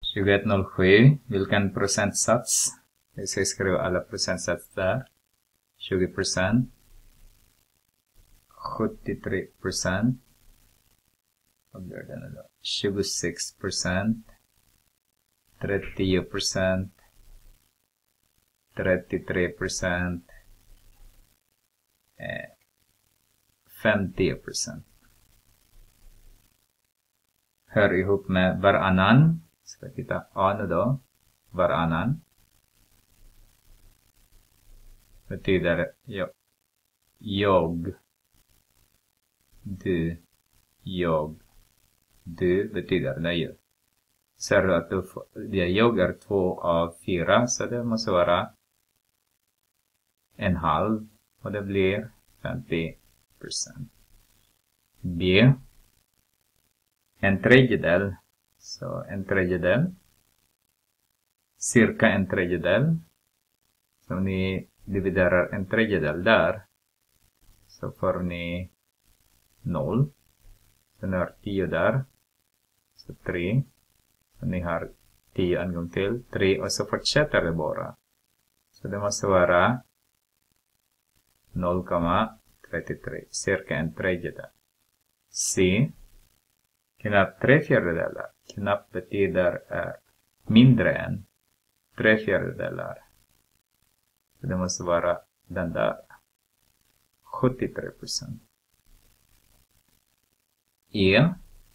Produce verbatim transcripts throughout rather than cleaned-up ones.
tjugoett noll sju. Vilken procentsats? Jag ska skriva alla procentsats där. tjugo procent. sjuttiotre procent. Vad blir det nu då? tjugosex procent. trettio procent. trettiotre procent. Eh, femtio procent. Hör ihop med varannan. Ska vi titta A nu då. Varannan. Betyder jag. Jag. Du. Jag. Du betyder det ju. Ser du att du får, jag är två av fyra, så det måste vara en halv. Och det blir femtio procent. B. En tredjedel. Så en tredjedel. Cirka en tredjedel. Så om ni dividerar en tredjedel där, så får ni noll. Så ni har tio där. Så tre. Så ni har tio en gång till. tre och så fortsätter det bara. Så det måste vara noll komma trettiotre. Cirka en tredjedel. C. Knappt tre fjärdedelar. Knappt betyder är mindre än tre fjärdedelar. Så det måste vara den där. sjuttiotre procent. E.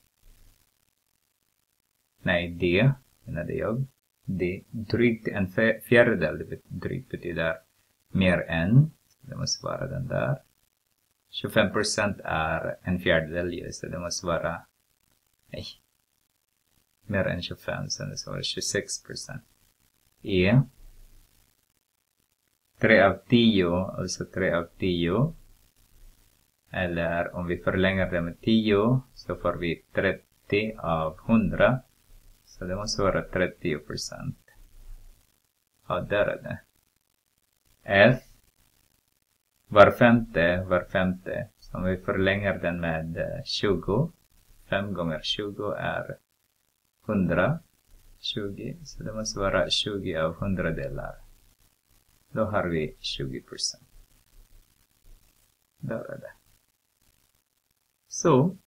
Nej, D. Menade jag. D. Drygt en fjärdedel. Drygt betyder mer än. Det måste vara den där. tjugofem procent är en fjärdedel. Så det måste vara. Nej. Mer än tjugofem. Så det måste vara tjugosex procent. E. tre av tio. Alltså tre av tio. Eller om vi förlänger det med tio. Så får vi trettio av hundra. Så det måste vara trettio procent. Ja, där är det. F. Var femte, var femte. Så om vi förlänger den med tjugo. fem gånger tjugo är hundra. tjugo. Så det måste vara tjugo av hundra delar. Då har vi tjugo procent. Där är det. Så.